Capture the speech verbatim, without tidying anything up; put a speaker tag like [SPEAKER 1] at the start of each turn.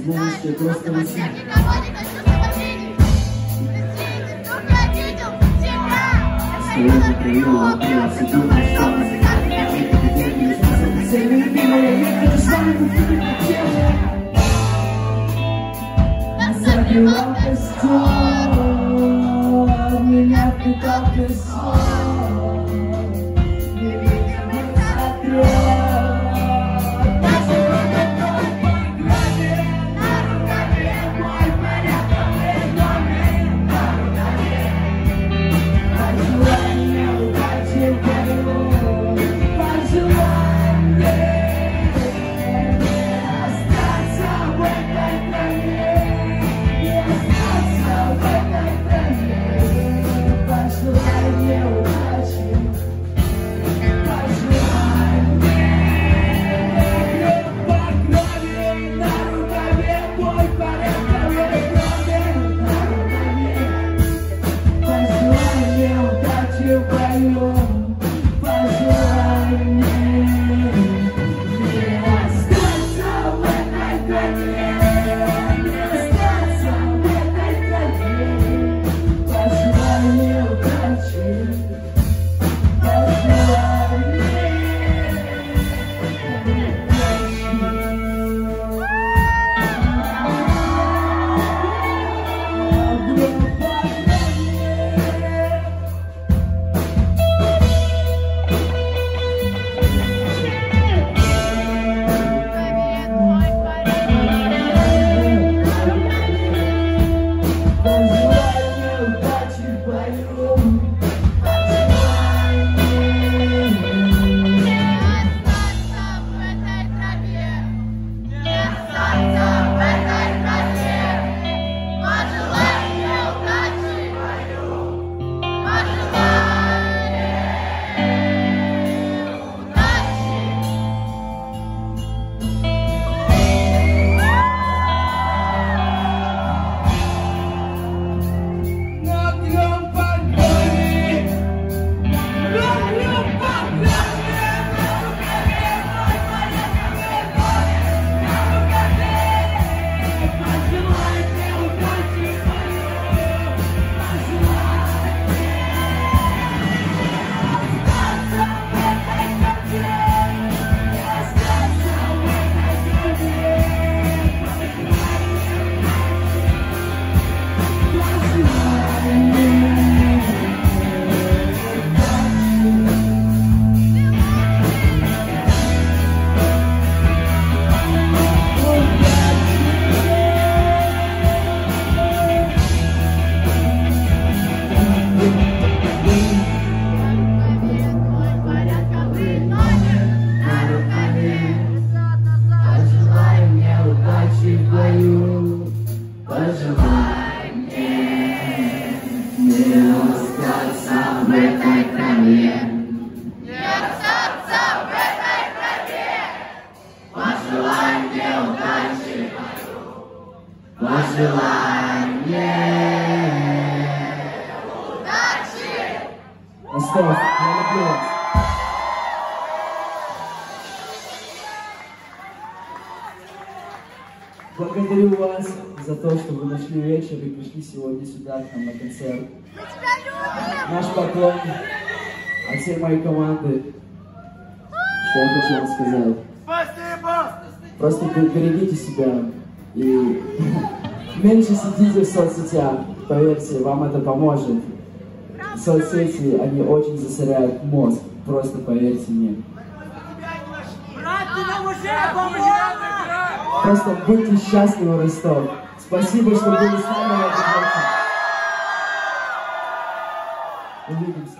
[SPEAKER 1] будущее просто на себя. Сегодня привела ответ, секунду, что все любимые, я перестаю забила костер, меня впитал песок, невидимый отряд. Благодарю вас за то, что вы нашли вечер и пришли сегодня сюда к нам на концерт. Наш поклон от всей моей команды. Что я хочу вам сказать. Спасибо! Просто берегите себя и меньше сидите в соцсетях. Поверьте, вам это поможет. Соцсети, они очень засоряют мозг. Просто поверьте мне. Просто будьте счастливы, Ростов. Спасибо, что были с нами в этом вечере. Увидимся.